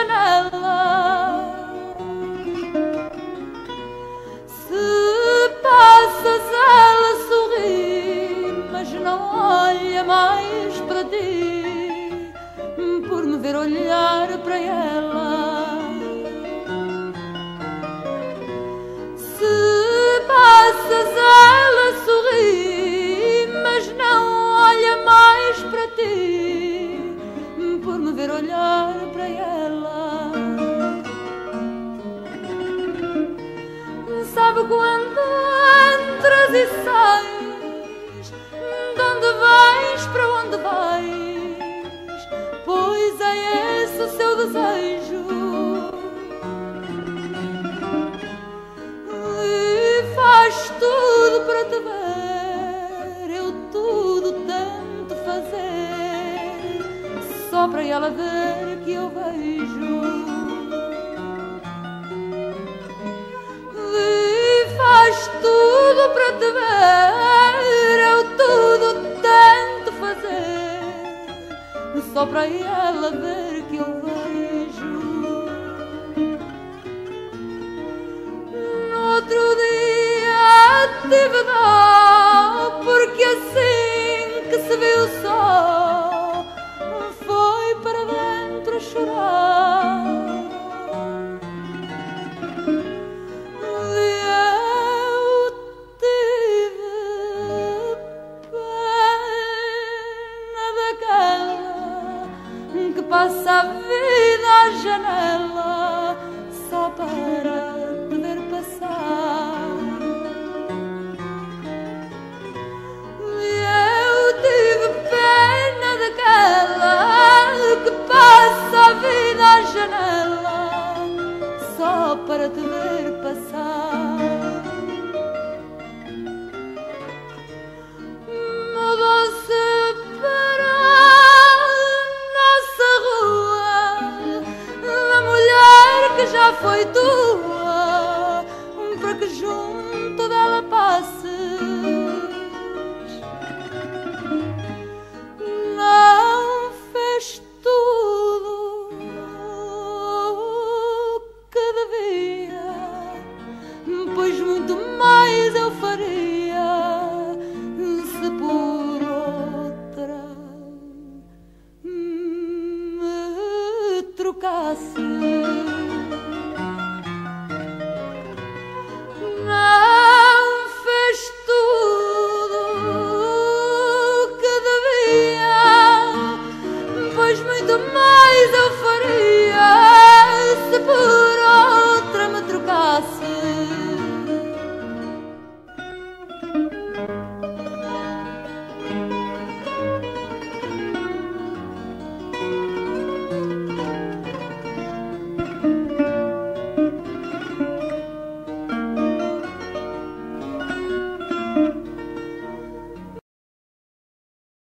janela. Se passas, ela sorri, mas não olha mais para ti, por me ver olhar para ela. Se passas, ela sorri, mas não olha mais para ti, por me ver olhar para ela. Sabe quando entras e sais, de onde vais, para onde vais, pois é esse o seu desejo. E faz tudo para te ver, eu tudo tento fazer, só para ela ver que eu vejo. Faz tudo para te ver, eu tudo tento fazer, só para ela ver que eu vejo. No outro dia tive dó, porque assim que se viu só, foi para dentro a chorar. Passa a vida à janela só para te ver passar. E eu tive pena daquela que passa a vida à janela só para te ver passar. Mudou-se que já foi tua, para que junto dela passes. Não fez tudo o que devia, pois muito mais eu faria se por outra me trocasse.